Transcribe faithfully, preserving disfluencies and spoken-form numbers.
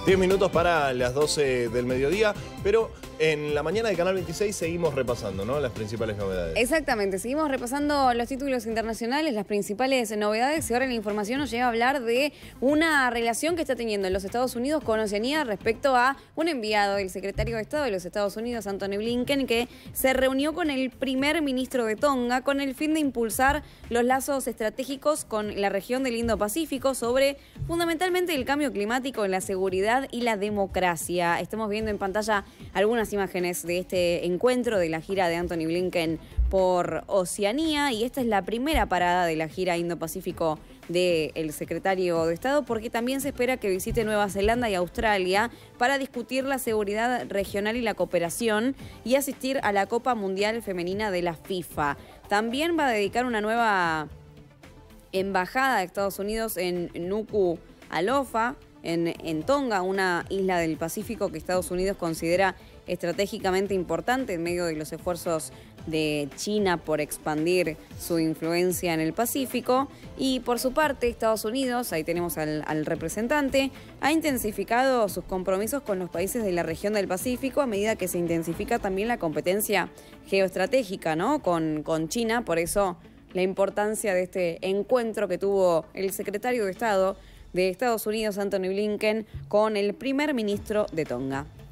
diez minutos para las doce del mediodía, pero en la mañana de Canal veintiséis seguimos repasando, ¿no?, las principales novedades. Exactamente, seguimos repasando los títulos internacionales, las principales novedades, y ahora la información nos lleva a hablar de una relación que está teniendo los Estados Unidos con Oceanía respecto a un enviado del secretario de Estado de los Estados Unidos, Antony Blinken, que se reunió con el primer ministro de Tonga con el fin de impulsar los lazos estratégicos con la región del Indo-Pacífico sobre fundamentalmente el cambio climático, la seguridad y la democracia. Estamos viendo en pantalla algunas imágenes de este encuentro de la gira de Antony Blinken por Oceanía, y esta es la primera parada de la gira Indo-Pacífico del secretario de Estado, porque también se espera que visite Nueva Zelanda y Australia para discutir la seguridad regional y la cooperación y asistir a la Copa Mundial Femenina de la FIFA. También va a dedicar una nueva embajada de Estados Unidos en Nuku'alofa, En, en Tonga, una isla del Pacífico que Estados Unidos considera estratégicamente importante en medio de los esfuerzos de China por expandir su influencia en el Pacífico. Y por su parte, Estados Unidos, ahí tenemos al, al representante, ha intensificado sus compromisos con los países de la región del Pacífico a medida que se intensifica también la competencia geoestratégica, ¿no?, con, con China. Por eso la importancia de este encuentro que tuvo el secretario de Estado de Estados Unidos, Antony Blinken, con el primer ministro de Tonga.